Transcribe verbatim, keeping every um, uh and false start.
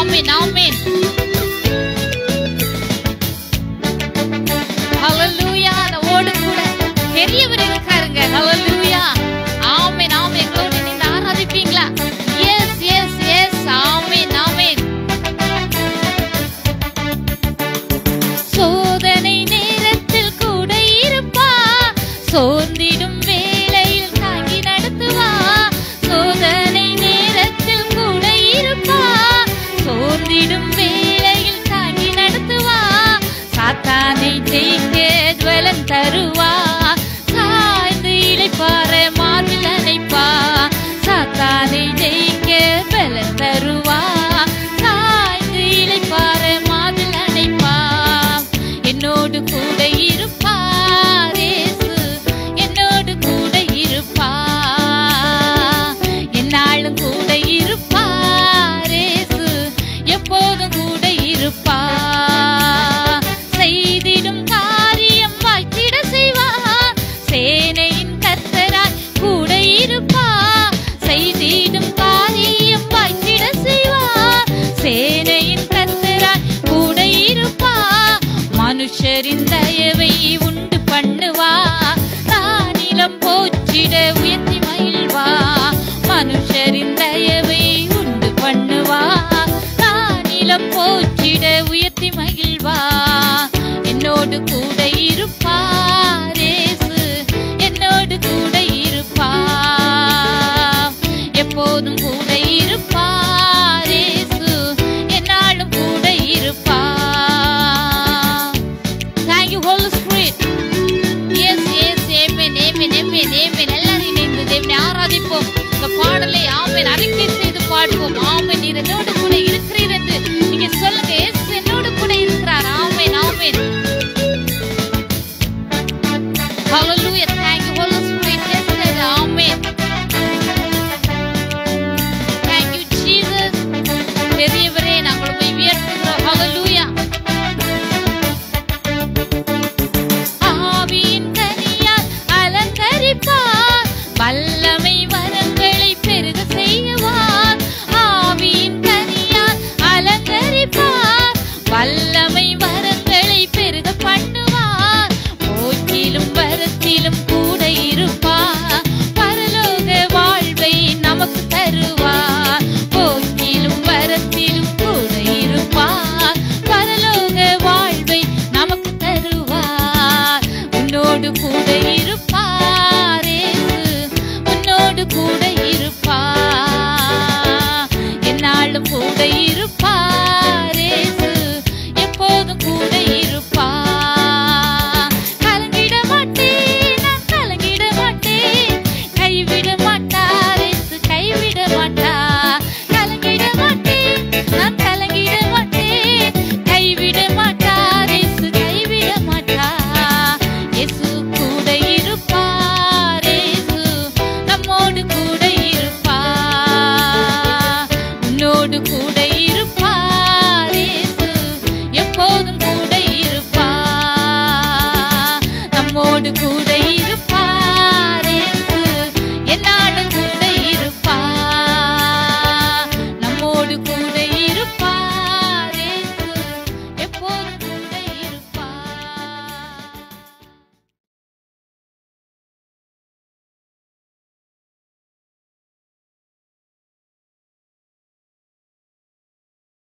ஆமென் ஆமென். ஹalleluya. நம்மோடு கூட பெரியவர் இருக்காருங்க. ஹalleluya. ஆமென் ஆமென். எங்களோடு நீங்க ஆராதிப்பீங்களா? Yes yes yes. ஆமென் ஆமென். சோதனை நேரத்தில் கூட இருப்பா, சோர்ந்திடும் வேளையில் தாங்கி நடத்துவா. சோதனை நேரத்தில் கூட இருப்பா, சோர்ந்திடும் வேளையில் தாங்கி நடத்துவா. சாத்தானை ஜெயிக்க ஜுவலம் தருவா, சாய்ந்து இளைப்பாற மார்பில் அணைப்பா. சாத்தானை ஜெயிக்க பலம் தருவா, சாய்ந்து இளைப்பாற மார்பில் அணைப்பா. என்னோடு கூட இருப்பார் இயேசு, என்னோடு கூட இருப்பார். என்னாலும் கூட இருப்பார் இயேசு, எப்போதும் கூட இருப்பார். செய்திடும் காரியம் வாய்த்திட செய்வார், சேனையின் கர்த்தராய் கூட இருப்பார். செய்திடும் காரியம் வாய்த்திட செய்வார், சேனையின் கர்த்தராய் கூட இருப்பார். மனுஷரின் தயவை உண்டு பண்ணுவா, தானிலம் போற்றிட உயர்த்தி மகிழ்வா. மனுஷரின் தயவை உண்டு பண்ணுவா, தானிலம் போற்றிட உயர்த்தி மகிழ்வா. என்னோடு கூட இருப்பார் இயேசு, என்னோடு கூட இருப்பார். எப்போதும் கூட இருப்பார் இயேசு, என்னாலும் கூட இருப்பார். Thank you Holy Spirit. Yes yes. Amen amen amen amen. எல்லாரும் இணைந்து தேவனை ஆராதிப்போம். இந்த பாடலை ஆமென் அறிக்கை செய்து பாடுவோம். ஆமென். நீர் என்னோடு கூட இருக்கிறீர் என்று நீங்க சொல்லுங்க. இயேசு என்னோடு கூட இருக்கிறார். ஆமென் ஆமென். Hallelujah. Thank you Holy Spirit. Yes Lord. Amen. Thank you Jesus. பெரியவரே நாங்கள் உம்மை உயர்த்துகிறோம். Hallelujah. ஆவியின் கனியால் அலங்கரிப்பார், வல்லமை வரங்களை பெருக செய்வார். ஆவியின் கனியால் அலங்கரிப்பார், வல்லமை வரங்களை பெருக பண்ணுவார். போக்கிலும் வரத்திலும் கூட இருப்பார், பரலோக வாழ்வை நமக்கு தருவார். போக்கிலும் வரத்திலும் கூட இருப்பார், பரலோக வாழ்வை நமக்கு தருவார். உன்னோடு கூட இருப்பார் இயேசு, உன்னோடு கூட இருப்பார். என்னாலும் கூட இருப்பார் இயேசு, எப்போதும் கூட இருப்பார். கலங்கிட மாட்டேன், நான் கலங்கிட மாட்டேன், கைவிட மாட்டார் இயேசு, கைவிட மாட்டார். கலங்கிட மாட்டேன், நான் கலங்கிட மாட்டேன், கைவிட மாட்டார் இயேசு, கைவிட மாட்டார். இயேசு கூட இருப்பார் இயேசு, நம்மோடு கூட இருப்பார். உன்னோடு கூட இருப்பார் இயேசு, எப்போதும் கூட இருப்பார். நம்மோடு கூட இருப்பார்.